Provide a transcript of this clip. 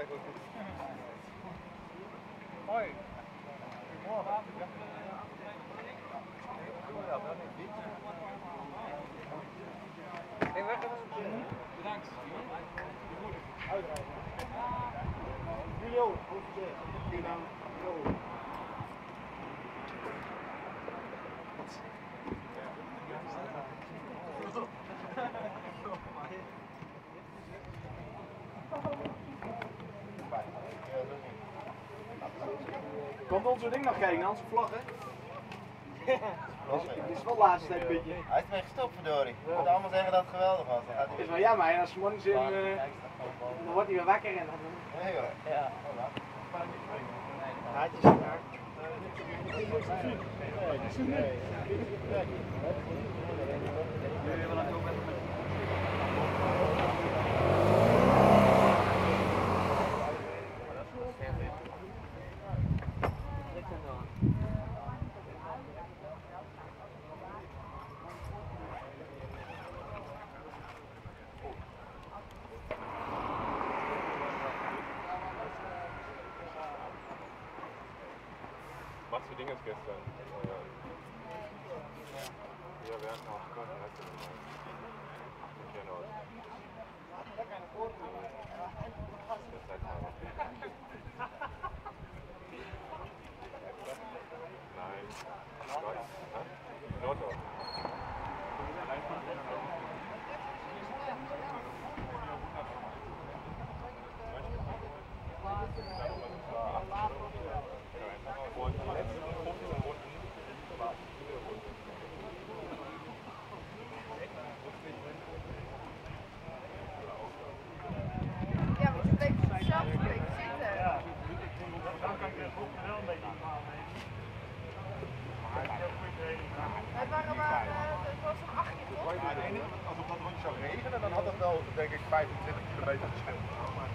Hoi. Goedemorgen. Hey, weg bedankt. Uitrijden. Julio, komt onze ding nog kijken, onze vlog hè? Dit is wel laatste een beetje. Hij is ermee gestopt, verdorie. Je moet allemaal zeggen dat het geweldig was. Het is wel jammer, en als je morgens in, dan wordt hij weer wakker en dan... Nee joh. Ja. Haatjes naar. Was für Dinge gestern? Ja, wir hatten auch Gott, hast du mal. Genau. Nein. Gott. Lotto. Als het dat rondje zou regenen, dan had het wel denk ik 25 kilometer verschil.